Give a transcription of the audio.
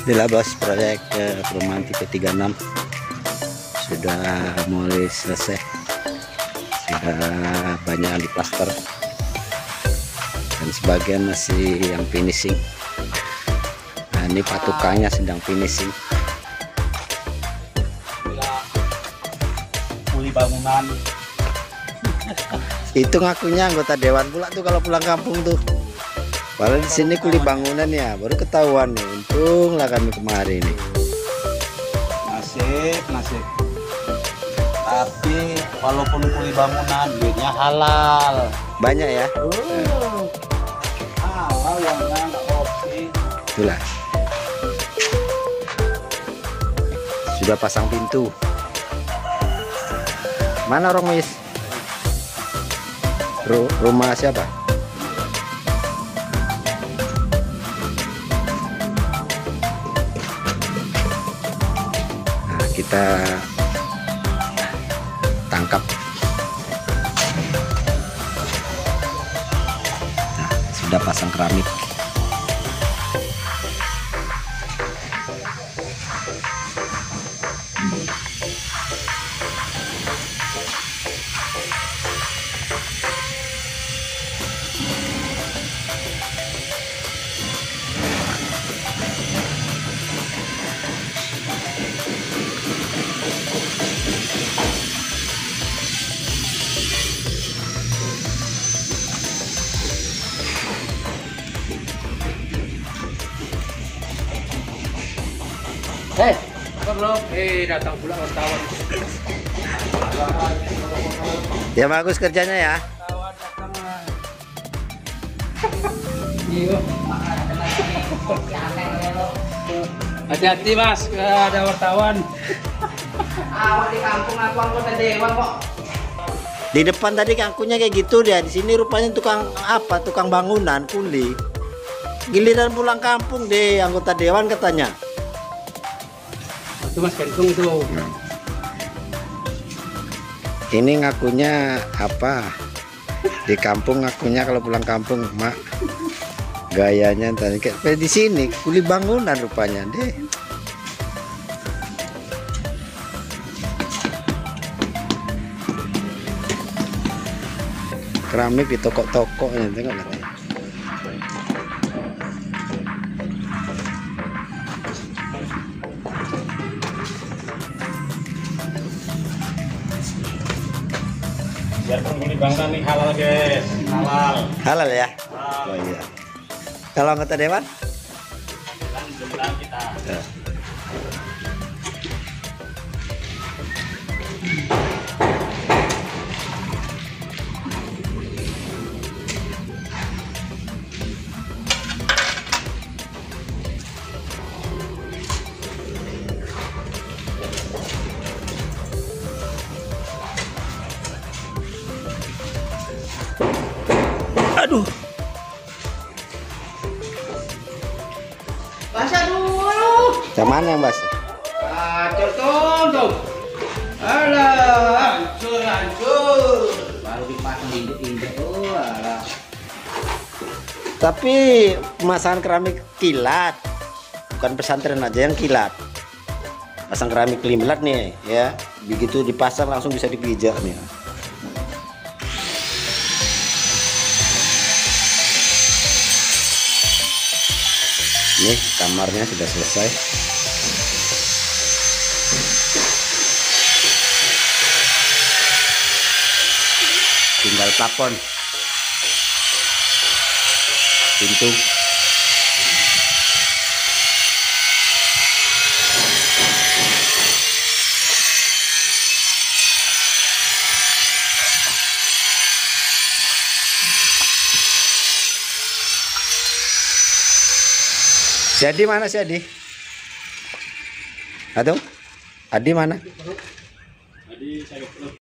Inilah bos, proyek perumahan tipe 36 sudah mulai selesai, sudah banyak yang diplaster dan sebagian masih yang finishing. Nah, ini patukannya sedang finishing. Kuli bangunan Itu ngakunya anggota dewan pula tuh kalau pulang kampung tuh. Padahal di sini kuli bangunan ya, baru ketahuan nih. Untung lah kami kemarin nih. nasib. Tapi walaupun kuli bangunan duitnya halal. Banyak ya. Halal yang nggak opsi. Itulah. Sudah pasang pintu. Mana orang Mis? Rumah siapa? Nah, kita tangkap. Nah, sudah pasang keramik. Belum. Datang pula wartawan. Ya bagus kerjanya ya. Wartawan datang. Hati-hati mas, ada wartawan. Awak di kampung aku anggota dewan kok. Di depan tadi kangkunya kayak gitu dia. Di sini rupanya tukang apa? Tukang bangunan, kuli. Giliran pulang kampung deh anggota dewan katanya. Itu mas kentung itu. Ini ngakunya apa? Di kampung ngakunya kalau pulang kampung, mak. Gayanya tadi kayak di sini kuli bangunan rupanya deh. Keramik di toko-toko ya, tengok katanya. Biar penghuni bangunan nih halal guys, halal. Halal ya? Halal. Oh iya. Kalau anggota dewan? Kan jumlah kita. Ya. Aduh. Basah dulu. Cuman yang bas? Kacau tuh. Alah, hancur. Baru dipasang injek-injek. Oh, alah. Tapi pemasangan keramik kilat, bukan pesantren aja yang kilat. Pasang keramik limlat nih ya, begitu dipasang langsung bisa dipijak nih. Ini kamarnya sudah selesai. Tinggal plafon, pintu. Jadi mana sih Adi? Aduh, Adi mana? Tadi saya